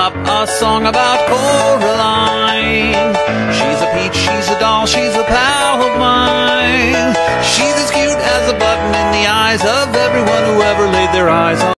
up a song about Coraline. She's a peach, she's a doll, she's a pal of mine. She's as cute as a button in the eyes of everyone who ever laid their eyes on